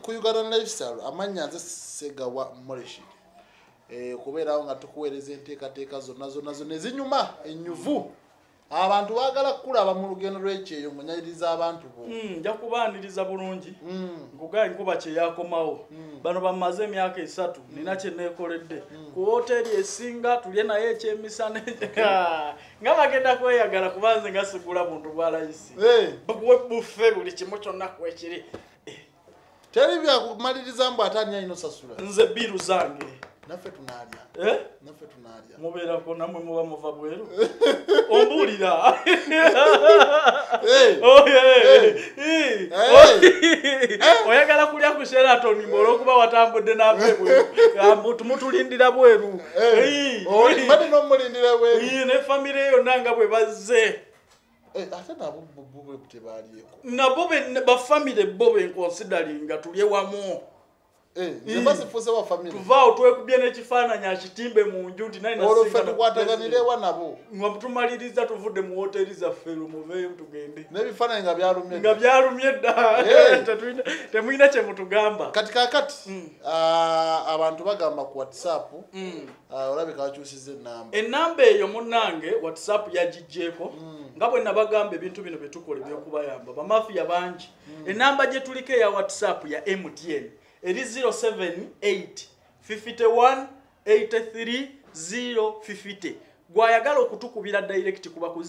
ku Uganda Lifestyle amanya nze Segawa Moreshi kubeerawo nga tukuweereza enteekateeka zonna ezinyuma ennyuvu abantu baagala kulaba mu lugendo lw'ekyeyo ng'onyaliriza abantu bo nja kubaaniriza bulungi nkugaye nkuba kye yakomawo bano bamaze emyaka 3 nina kye neekoledde ku hoteri esinga tulye naye ekyemisana nga bagenda kweyagala kubanze nga sigula buntu bwa layisi buffe buli kimu kyonna kwekiri teri byakumaliriza mbu ate ani alina osasula nze biru zange naffe tunaalya naffe tunaalya mubeerako nammwe muba muva bweru ombuulira oyagala kulya ku Sheraton olw'okuba watambudde naffe bweru tumutulindira bweru bade n'omulindira bweru ne famire yonna nga bwe bazze ate nabo bwe tebaalyeko nabo bafamire bo benkonsidalinga tulye wamu zebasifuze wa family tuvaawo twekubye n'ekifaananyi akitimbe mu nju nti naye olwofe tukwataganire ewa nabo nga tumaliriza tuvudde mu hoteri zaffe lumuveeyo tugende n'ebifaananyi nga byalumye dda temulina kye mutugamba kati kaakati abantu bagamba ku WhatsApp olabika bakyusiza ennamba eyo munnange WhatsApp yagijjeeko nga bwe nabagamba ebintu bino bye tukola ebyokubayamba bamafiya bangi ennamba gye tuliko eya WhatsApp ya MTN eri 078-51-83-050 gwayagala okutukubira direct kuba ku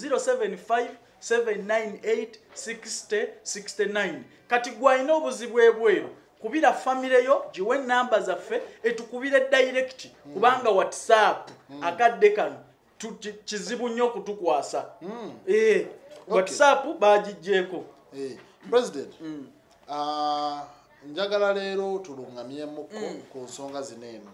075-798-60-69 kati gwayina obuzibu ebweru kubira family yo jiwe namba zaffe etukubire direct kubanga WhatsApp akadde kano kizibu nnyo kutukwasa WhatsApp bagijjeeko President njagala leero tulungamyemuko ku nsonga zineeno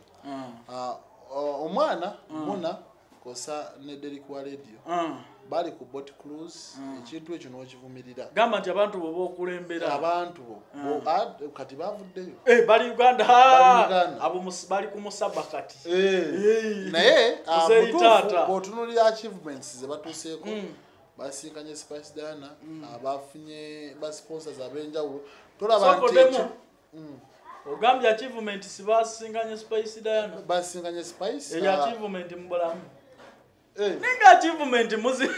omwana muna kosa ne Derek wa radio bali ku boat cruise ekintu ekyo n'okivumirira gamba nti abantu bo b'okulembera abantu bo kati bavuddeyo bali Uganda abo bali ku musaba kati naye bw'otunuulira achievements ze batuuseeko basinkanye Spice Diana abafunye basponsors ab'enjawulo tolaba nti ogambye achievement sibasinganye Spice Diana basinganye Spice achievement mbulamu ninga achievement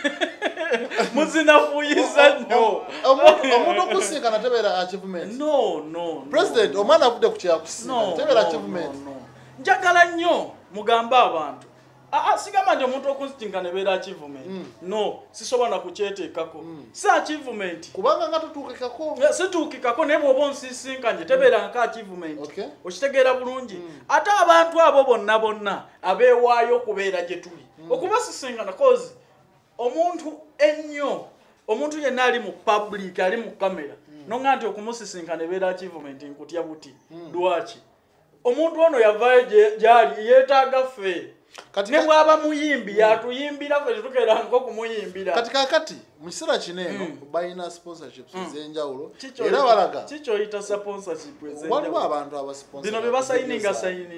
muzinafuyiza nnyo omuntu okusinkana tebeera achievement no President omwana avudde ku kyakusinkana tebeera achievement njagala nnyo mugambe abantu sigamba nti omuntu okusinkana ebeera achievement no sisobola kukyeteekako si achievement kubanga nga tutuukikako situukikako naye bw'oba onsisinkanye tebeera nka achievement okitegeera bulungi ate abantu abo bonna abeewaayo okubeera gye tuli okuba sisinkana kozi omuntu ennyo omuntu yenna ali mu public ali mu kamera nonga nti okumusisinkana ebeera achievement nkutya buti lwaki omuntu ono yavaayo gyali yeetaaga ffe ne bwaba muyimbi yatuyimbira ffe tetukeera nko kumuyimbira kati kaakati mu kiseera kineeno balina sponsorships ez'enjawulo era balaga kikyoyita sponsorship ez'enjawulo waliwo abantu abasponsor bino bye basayininga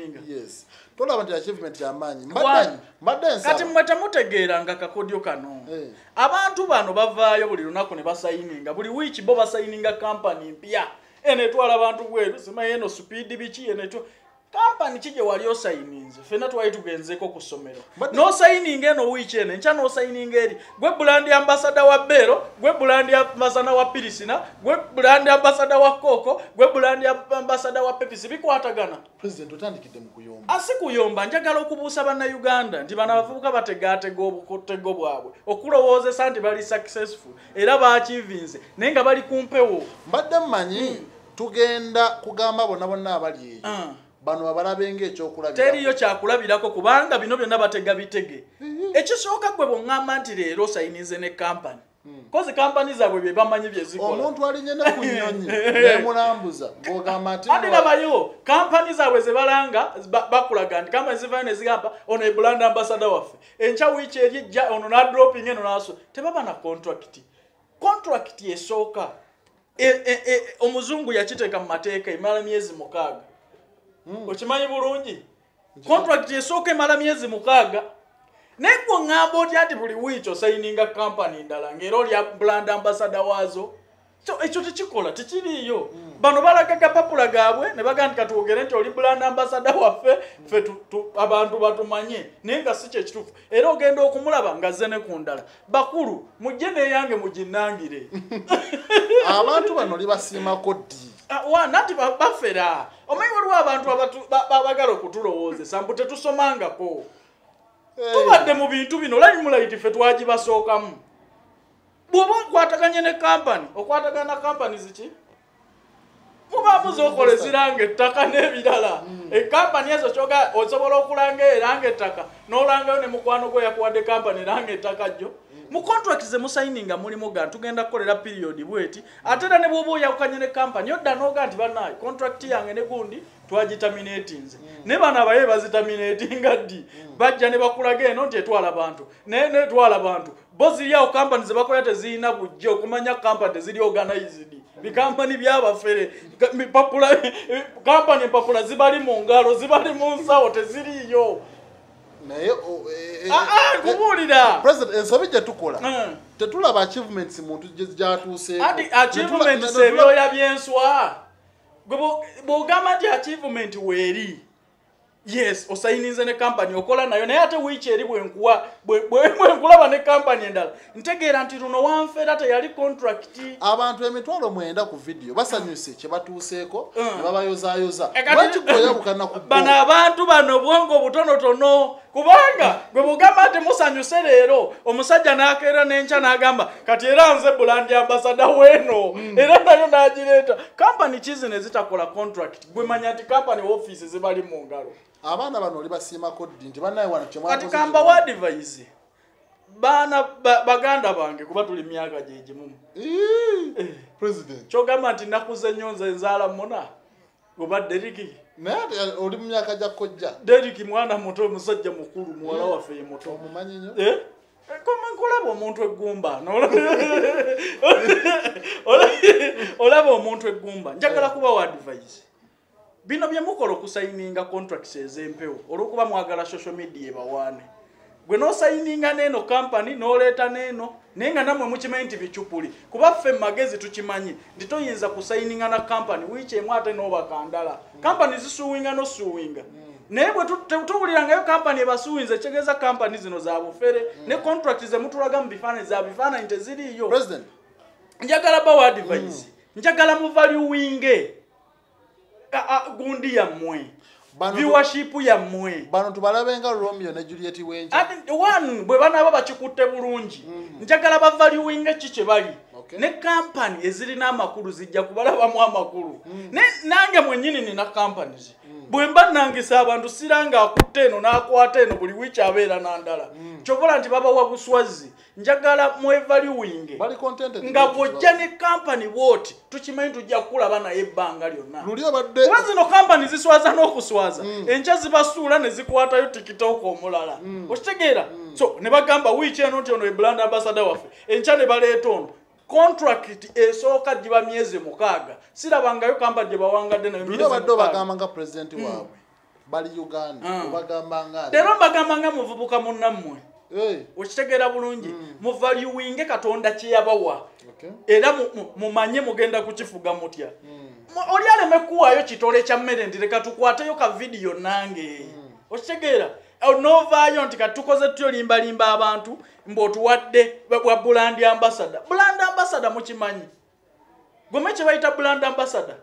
yes tolaba nti achievement y'amaanyi mbadde nsaba kati mmwe temutegeera nga kakodyo kano abantu bano bavaayo buli lunaku ne basayininga buli wiiki bo basayininga kampani mpya enetwala abantu bweru simanyi eno speed biki enetwa kampani kije wali osayininze fena twali tugenzeko ku ssomero no sayininga eno wiiki eno enkya no sayininga eri gwe brand ambassador wa Bero gwe brand ambassador wa Pirisina gwe brand ambassador wa Koko gwe brand ambassador wa Pepsi bikwatagana President otandikidde mu kuyomba asikuyomba njagala okubuusa banna Uganda nti bana bavubuka bategaatega obukotego bwabwe okulowoozesa nti bali successful era baachivinze naye nga bali kumpewo mbadde mmanyi tugenda kugamba bonna abali eyo bano abalabenga ekyokulabirako teriyo kyakulabirako kubanga bino byonna batega bitege ekisooka gwe bw'oŋŋamba nti leero osayinize ne kampani kozi kampani zaabwe bye bamanyi bye zikola omuntu alinye ne ku nnyonyi nemulambuza ng'ogamba nti ate labayo kampani zaabwe ze balanga bakulaga nti kampani zivaayo ne zigamba ono brand ambassador waffe enkya wiiki eri ejja ono n'adroping eno n'aso tebaba na contract esooka omuzungu yakiteeka mu mateeka emala myezi 6 okimanyi bulungi contract esooka emala myezi 6 naye gwe ŋŋamba otya nti buli wiiki osayininga kampani ndala ng'era oli brand ambassador waazo so ekyo tekikola tekiriyo bano balagaga papula gaabwe ne bagandika tuogere nti oli brand ambassador waffe ffe abantu batumanye naye nga si kyekituufu era ogenda okumulaba nga zze ne ku ndala bakulu mujje neyange muginnangire abantu bano libasiimako ddi nati bafera omanyi waliwo abantu abagala okutulowoozesa mbu tetusomangako tubadde mu bintu bino olayimulaiti ffe twagibasookamu bw'oba okwataganye ne kampani okwatagana na kampani ziki mubaamuzi okola eziranga ettaka n'ebirala ekampani ezo kyoga osobola okulanga eranga ettaka n'olangayo ne mukwano gwe yakuwadde kampani eranga ettaka jjo mu contract ze musayininga mulimu ga tugenda kukolera period bweti ate era ne bw'oba oyawukanye ne kampani odda n'oga nti bannaye contract yange ne gundi twagitaminatinze ne bano abaye bazitaminatinga ddi bajja ne bakulaga eno nti etwala bantu netwala bantu bo ziriawo kampani ze bakola tezirina bujja okumanya kampani teziri organized bikampani byabafere kampani empapula zibali mu ngalo zibali mu nsawo teziriyo naye kubuulira president ensobi gye tukola tetulaba achievements muntu gyatuuseeko ati achievements ebyoya byenswa bw'ogamba nti achievement weeri yes osayininze ne kampani okola nayo naye ate wiiki eri bwenkulaba ne kampani endala ntegeera nti luno wanfeera teyali contract abantu 9,000 ku video basanyuse kye batuuseeko ne babayozaayoza lwakikoyabukana ku bano abantu bano bwongo butonotono kubanga gwe bugamba nti musanyuse leero omusajja n'akeera n'enkya n'agamba kati era nze brand ambassador weeno era nayo n'agireeta kampani kizi ne zitakola contract gwe manya nti kampani office zibali mu ngalo abaana bano oli basiimako ddi nti bannaye wano kati kamba wa advice baana baganda bange kuba tuli myaka gyegimu president kyogamba nti nakuze nnyo nze nzaala muna oba Deriki naye oli mu myaka gya kojja Deriki mwana muto omusajja mukulu muwala waffe ye muto omumanyi nnyo nkolaba omuntu eggumba olaba omuntu eggumba njagala kuba wa advice bino bye mukola okusayininga contracts ez'empewo olw'okuba mwagala social media ebawaane gwe n'osayininga n'eno kampani n'oleeta n'eno naye nga nammwe mukimanyi nti bicupuli kuba ffe magezi tukimanyi nti toyinza kusayininga na kampani wiiki emu ate n'obakandala kampani zisuwinga n'osuwinga naye bwe tuwulirangayo kampani ebasuwinze kitegeeza kampani zino za bufere ne contract ze mutulaga mu bifaananyi za bifaananyi teziriiyo njagala bawa advice njagala muvaluwinge gundi yammwe viewership yammwe bano tubalabenga Romeo ne Juliet Wenje one bwe banaaba bakikutte bulungi njagala bavaluwinge ki kye bali ne kampani ezirina amakulu zijja kubalabamu amakulu nange mwennyini nina companies bwe mba nangisa abantu siranga akutte eno n'akwata eno buli wiiki abeera nandala kyobola nti babawa buswazi njagala mwevaluwinge nga bwojja ne kampani bwoti tukimanyi tujja kukulaba naye ebbanga lyonna kuba zino kampani ziswaza n'okuswaza enkya zibasuula ne zikwatayo tikitoko omulala okitegeera so ne bagamba wiiki eno nti ono brand ambassador waffe enkya ne baleeta ono contract esooka giba myezi 6 sirabangayo kampani gye bawangadde nayo myezi 6 bagamba nga president waabwe bali Uganda bagamba nga lero bagamba nga muvubuka munnammwe okitegeera bulungi muvaluwinge Katonda kye yabawa era mumanye mugenda kukifuga mutya oli aleme kuwaayo kitole kya mmere nti leka tukwateyo ka video nange okitegeera novaayo nti katukoze tutyo limbalimba abantu mbotuwadde bwa brand ambassador mukimanyi gome kye bayita brand ambassador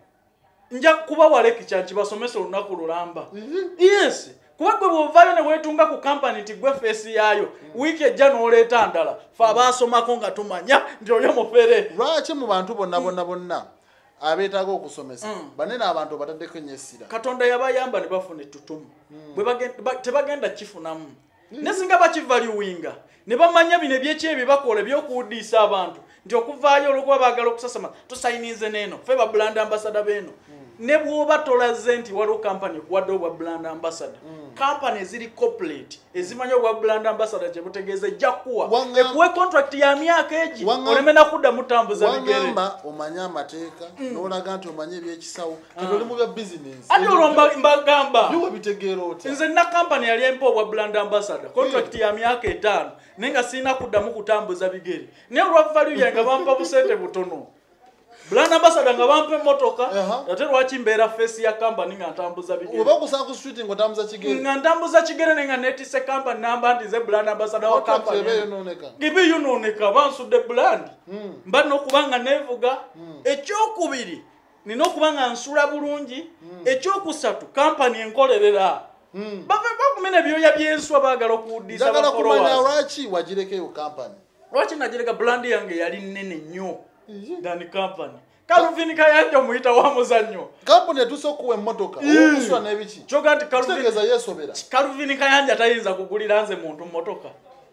nja kuba waleki kyanki basomesa olunaku lulamba yes kuba gwe bwovaayo ne weetunga ku kampani nti gwe feesi yaayo wiiki ejja n'oleeta ndala fe abaasomako nga tumanya nti oyo mufere lwaki mu bantu bonna abeetaaga okusomesa banene abantu bataddeko nyesira Katonda yabayamba ne bafuna ettutumu tebagenda kifunamu ne singa bakivaluwinga ne bamanya bino ebyekyebi bakola ebyokuwuddiisa abantu nti okuvaayo olwokuba baagala okusasama tusayinize n'eno fe ba brand ambassador beeno ne bw'oba tolaze nti waliwo kampani ekuwadde obwa brand ambassador kampani eziri corporate ezimanya obwa brand ambassador kye butegeeza ejja kuwa ekuwe contract ya myaka egi oleme nakudda mutambuza bigere wangamba omanye amateeka n'olaga nti omanye ebyekisawo kati oli mu bya business ate olwo mbagamba biwe bitegeera otya nze nina kampani yali empa obwa brand ambassador contract ya myaka 5 naye nga sirina kuddamu kutambuza bigere naye olwa value yange bampa busente butono Brand ambassador nga bampe motoka ate lwaki mbeera face ya company nga ntambuza bigere oba kusanga ku street ngo ntambuza kigere nga ntambuza kigere nenga netise company namba ndi ze brand ambassador wa company gibi yunoneka bansudde brand mba n'okubanga nevuga ekyokubiri nina okubanga nsula bulungi ekyokusatu company enkolerera bakumena ebyoya byenswa baagala okuwuddisa bakumanya lwaki wagirekeyo company lwaki nagireka brand yange yali nnene nnyo dani company Calvin Kayanja muyita wa muzannyo company etuso kuwe emmotoka okuswa n'ebiki kyoga nti kitegeza yesobera Calvin Kayanja tayinza kugulira nze muntu mmotoka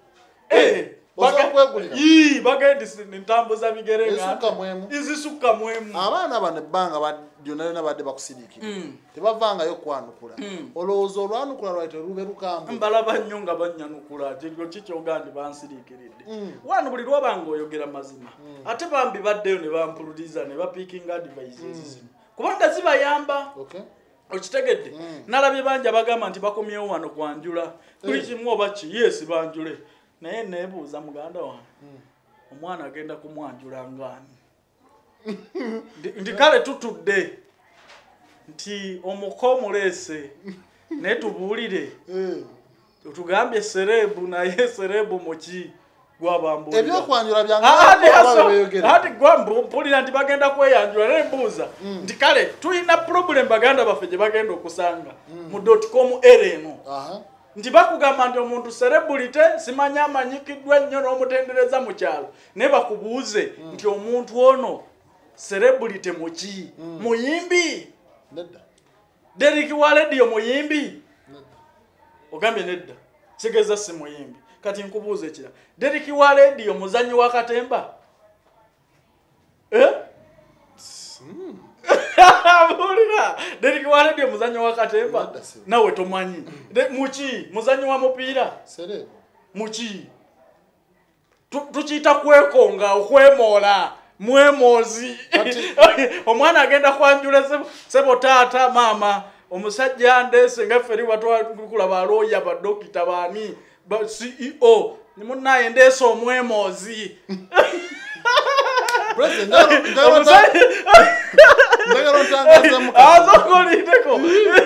bagenda ntambuza bigere izisuka mwemu abaana bano ebbanga byonna badde bakusirikira tebavangayo kwanukula olowooza olwanukula lwaite lube lukambwe mbalaba nnyo nga bannyanukula kiryo kikyoga ndi bansiriikiridde wano buli lwabanga oyogera mazima ate bambi baddeyo ne bampululiza ne bapiikinga advices zino kubanga zibayamba okitegedde nalabye banja bagamba nti bakomyewo wano kwanjula buli kimu oba ki yes banjule naye nebuuza muganda wange omwana agenda kumwanjula ngaani ndi kale tutudde nti omuko muleese naye tubuulire tugambye serebu naye serebu muki gwabambulira ebyokwanjula byange ati gwambulira nti bagenda kweyanjula naye mbuuza nti kale tulina problem baganda baffe gye bagenda okusanga mu .com era eno nti bakugamba nti omuntu celebrity simanya amanyikiddwa nnyo n'omutendereza mu kyalo naye bakubuuze nti omuntu ono celebrity muki muyimbi Derek wa radio muyimbi ogambye nedda kigeza si muyimbi kati nkubuuze kira Derek wa radio muzanyi wa katemba Bulira Derek wa radio muzanyi wa katemba nawe tomanyi muki muzanyi wa mupiira sere muki tukiita kwekonga okwemola mwemozi omwana agenda kwanjula sebo taata mama omusajja ndese nga feri batwala aloya ba dokita bani ba CEO ni munaye ndese omwemozi president ndagalo tangaza mu azokoliteko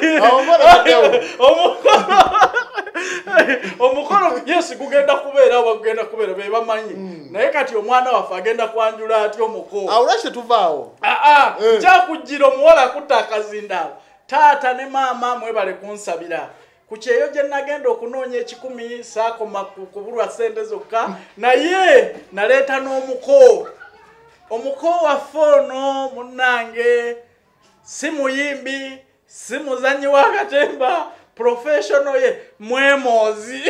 omukolo yes kugenda kubeera be bamanyi naye kati omwana waffe agenda kwanjula ati omuko awulashe tuvaawo kyakujjira omuwala akutta akazindaalo taata ne maama mwebale kunsabira ku kyeyo gye nagenda okunoonya 10 saakoma kubulwa sente zokka naye naleeta omuko waffe ono munnange si muyimbi si muzanyi wa katemba professional ye mwemozi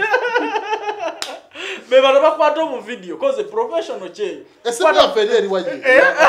bebala bakwata obu video cause professional kyeyo esibya feri eri waje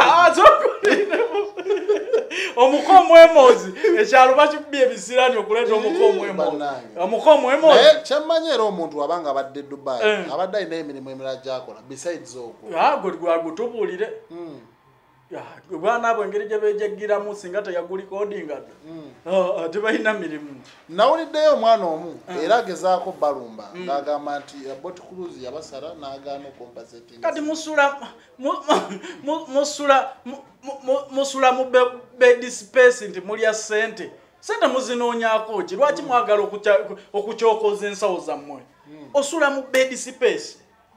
omuko mwemozi ekyalo bakikubye ebisirani okuleeta omuko mwemozi naye kyemmanyera omuntu abanga abadde Dubai abadde alina emirimu emirala gyakola besides okwo gwetubuulire bwana abo engeri gye bejeggiramu singa teyaguli coding tebalina mirimu nawuliddeyo omwana omu era agezaako balumba ng'agamba nti bot cruise yabasala n'agaana okompaseting kati musula mu bed space nti mulya sente muzinoonyako ki lwaki mwagala okukyokoza ensawo zammwe osula mu bed space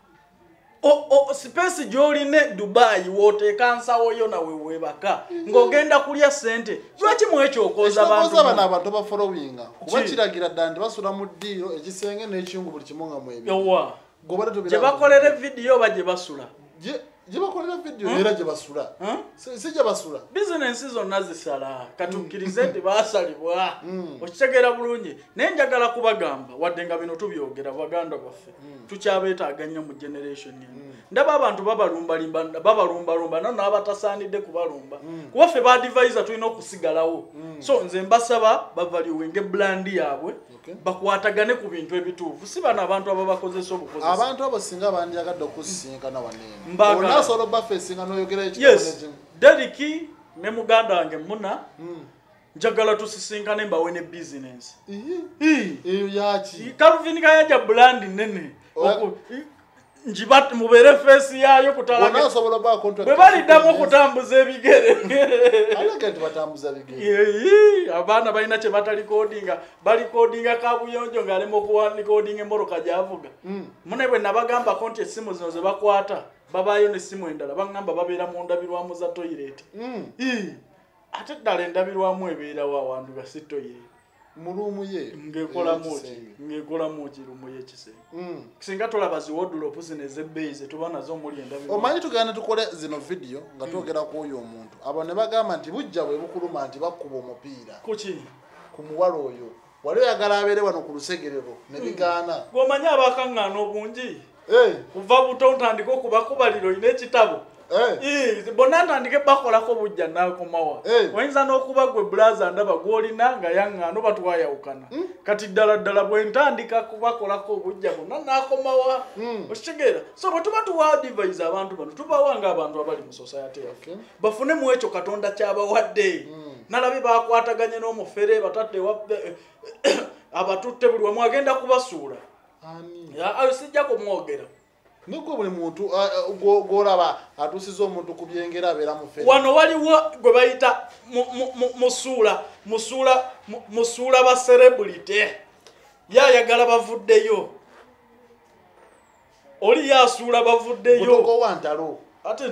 space gy'oline Dubai wooteeka nsawo yo nawe webaka ng'ogenda kulya sente lwaki mwekyokoza abantu bafolowinga kuba kiragira ddala nti basula mu ddiiro ekisenge n'ekiyungu buli kimu nga mwebyo gye bakolera vidiyo oba gye basula gye bakolera vidiyo era gye basula si gye basula bizinensi zonna zisala katukkirize nti baasalibwa okitegeera bulungi naye njagala kubagamba wadde nga bino tubyogera baganda baffe tukyabeetaaga nnyo mu generation ndaba abantu babalumbalumba nano n'abatasaanidde kubalumba kuba ffe ba advisor tulina okusigalawo so nze mbasaba bavaluwinge brandi yaabwe bakwatagane ku bintu ebituufu si bano abantu ababakozesa obukozesa abantu abo singa bandyagadde okusisinkana waneeno onasobola obafeesinga n'oyogera ekigambo Deriki ne muganda wange Muna njagala tusisinkane mbawe ne business eyo yaki Calvin Kayanja brand nene njibat mubere face yayo kutala bona osobola ba contract bwe baliddamu kutambuza ebigere alagati batambuza bigere abana balina kye batali codinga bali codinga kabuyonjo ngalemo kuwandika coding emoroka javuga mune bwe nabagamba konti esimu zino ze bakwata babayo ne simu endala bangamba babeera mu ndabirwamu za toilet ate ddala endabirwamu ebeera wa wandu ga toilet mulumu ye ngekola moji rumu ye kisenge kisinga tolaba zi wardrobe zineze base tubana zo muri endabirwamu omanyi tugana tukole zino video nga twogera ku oyo omuntu abo ne bagamba nti bujja bwe bukuluma nti bakuba omupiira kuki ku muwalo oyo wali oyagala abeere wano ku lusegerero ne bigaana gwomanyi abakaŋŋaana obungi kuva buto ntandika okubakubaliro ine ekitabo bonna ntandike bakolako bujja nakomawa oyinza n'okuba gwe bulaza ndaba gwolina nga yaŋŋaano batwayawukana kati ddala bwe ntandika kubakolako obujja bonna nakomawa okitegeera so bwe tuba tuwa advise abantu bano tubawanga abantu abali mu society yaffe bafune mu ekyo katonda kyabawadde nalabi bakwataganye n'omufere batadde abatutte buli wamu agenda kubasuula ayo sijja kumwogera niko buli muntu golaba atusiza omuntu ku byengera abeera mu fere wano waliwo gwe bayita musuula ba celebrity yayagala bavuddeyo oli yasuula bavuddeyo mutoko wa ntalo ate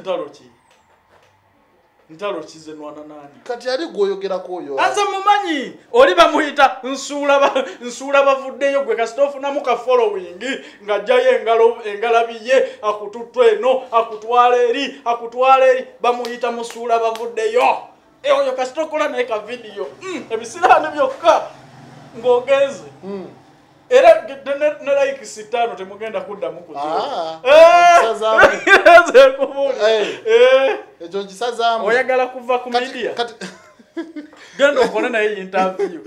ntalo kize nwana nani kati ali gwoyogerako oyo anza mumanyi oli bamuyita nsuula bavuddeyo gwe kasita ofunamu ka following ng'ajjayo engalabiye akututwa eno akutwala eri bamuyita musuula bavuddeyo oyo kasita okola naye ka video ebisiraani byokka ng'ogenze era ne like 5 temugenda kuddamu kuziwa ekyo nkisazaamu oyagala kuva ku media genda okole naye interview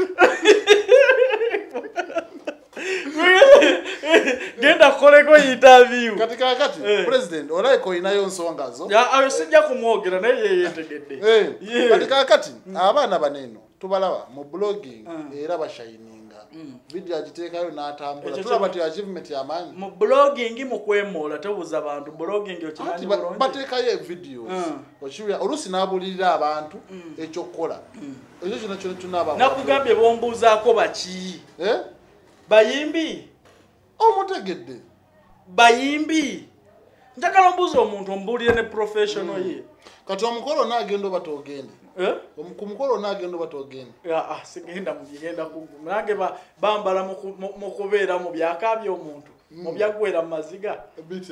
genda koleko interview kati kakati president olaiko oyinayo nsonga zo ayo sijja kumwogera naye yeyetegedde kati kakati abaana baneno tubalaba mu blogging era bashayininga video agiteekayo n'atambula tulaba ti achievement y'amaanyi mu blogging mu kwemola tebuza abantu blogging okimanyi bulungi bateekayo videos okiwulira oluusi n'abulirira abantu ekyokukola ekyo kino tunaba nakugambye bombuuzaako baki bayimbi omutegedde bayimbi njagala ombuuza omuntu ombuulire ne professional ye kati omukolo n'agenda oba togende ku mukolo n'agenda oba togende sigenda mugigenda nange bambala mu kubeera mu byaka by'omuntu mu byaggwera mu maziga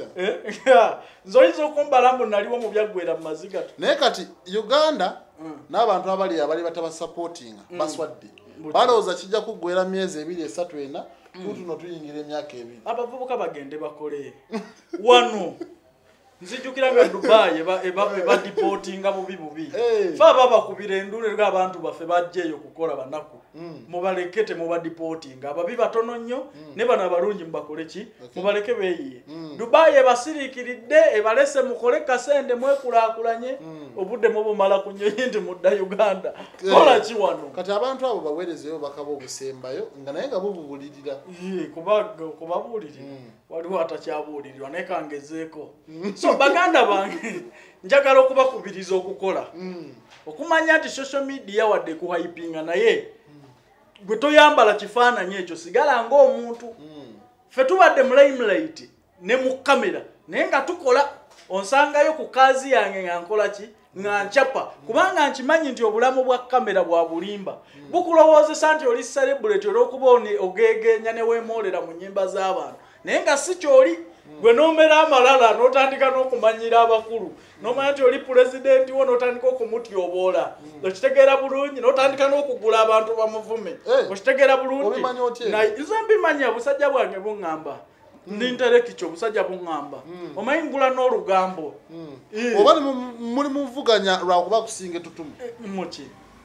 nzoyinza okumbala mbu naliwo mu byaggwera mu maziga naye kati Uganda n'abantu abali batabasupportinga baswadde balowooza kijja kuggwera myezi 2-3 tuno tuyingira emyaka 2 abavubuka bagende bakole wano nzijukira nga Dubai eba deportinga bubi fa baba kubira endule nga abantu baffe bajjeyo kukola banaku mubalekete muba deportinga ababi batono nnyo ne bana balungi mbakole ki mubaleke beyiye Dubai ebasirikiridde ebalese mukole kasende mwekulakulanye obudde mubumala kunyonyi ndi mudda Uganda kola ki wano kati abantu abo bawerezeyo bakabo obusembayo nga naye nga bubulirira kubabulirira waliwo atakyabulirirwa naye kangezeeko so baganda bange njagala okubakubiriza okukola okumanya nti social media wadde kuhypinga naye gwe toyambala kifaananyi ekyo sigala ng'omuntu ffe tubadde mu limelight ne mu kamera naye nga tukola onsangayo ku kaazi yange nga nkola ki nga nchapa kubanga nkimanyi nti obulamu bwa kamera bwa bulimba bukulowoozesa nti oli celebrity olw'okuba ogegenya ne weemoolera mu nnyimba z'abantu naye nga si kyoli gwe n'omera amalala n'otandika n'okumanyira abakulu n'omanya nti oli pulezidenti wo n'otandika okumutyoboola okitegeera bulungi n'otandika n'okugula abantu bamuvume okitegeera bulungi nze mbimanya obusajja bwange buŋŋamba nintereki kyo obusajja buŋŋamba omanyi ngula n'olugambo oba muli muvuganya lwakuba kusinga etutumu muki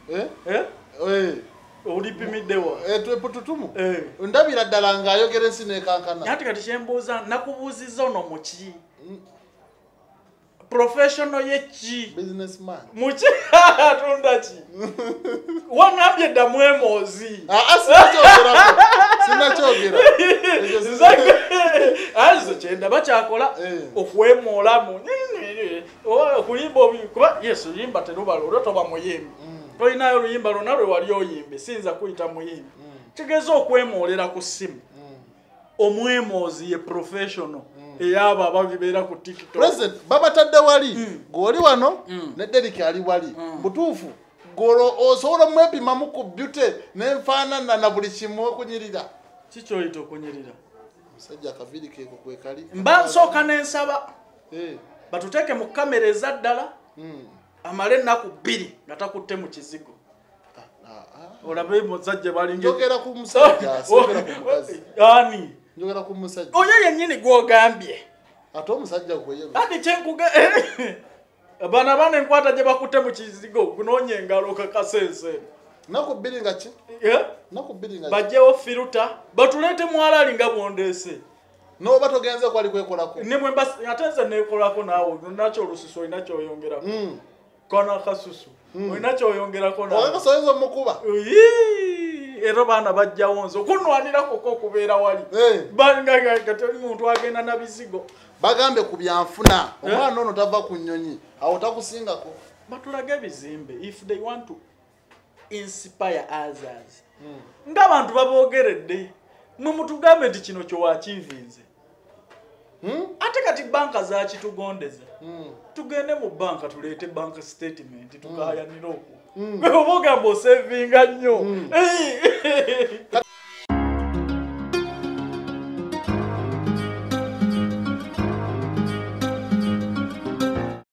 olipimiddewa tutumu ndabira ddala ng'ayogera ensi n'ekankana ate kati kyembuuza nakubuuzizza ono muki professional ye ki businessman muki atunda ki wangambye ddamu emoozi sinakyogera azo kyenda bakyakola okwemolamu okuyimba kuba yes oluyimba terubala olwo toba muyimbi tolinayo oluyimba lwonna lwe wali oyimbe siyinza kuyita muyimbi kigeza okwemolera ku ssimu omwemozi ye professional eyabo ababibeera ku TikTok president babatadde wali goli wano ne Derek ali wali butuufu golo osobola mwepimamu ku beauty n'enfaanana na buli kimu okunyirira kikyoyita okunyirira musajja akaviri keeko kwekali mba nsooka n'ensaba batuteeke mu kamera ezaddala amale ennaku 2 nga takutte mu kizigo olabe musajja balinga njogera ku musajja sogera ku mukazi ani njogera ku musajja oyo yennyini gwogambye ate omusajja kweyebe ati kyenkuge abana bane nkwata gye bakutte mu kizigo gunoonye engalo kakasense naku 2 nga ki naku 2 nga bajjewo firuta batuleete mwalaali nga bwondeese noba togenze kwali kwekolako nimwe atenze nekolako naawe nakyo olususu olina kyoyongerako kona kasusu olina kyoyongerako naakasoyinza omukuba era baana bajjawo nze okunwanirako okubeera wali teri muntu agenda na bizigo bagambe ku byanfuna omwana ono tava ku nnyonyi awo takusingako batulage ebizimbe if they want to inspire others ng'abantu baboogeredde mwe mutugambe nti kino kyowakiivinze ate kati banka zakitugondeza tugende mu banka tuleete bank statement tukayanire okwo oba ogamba osevinga nnyo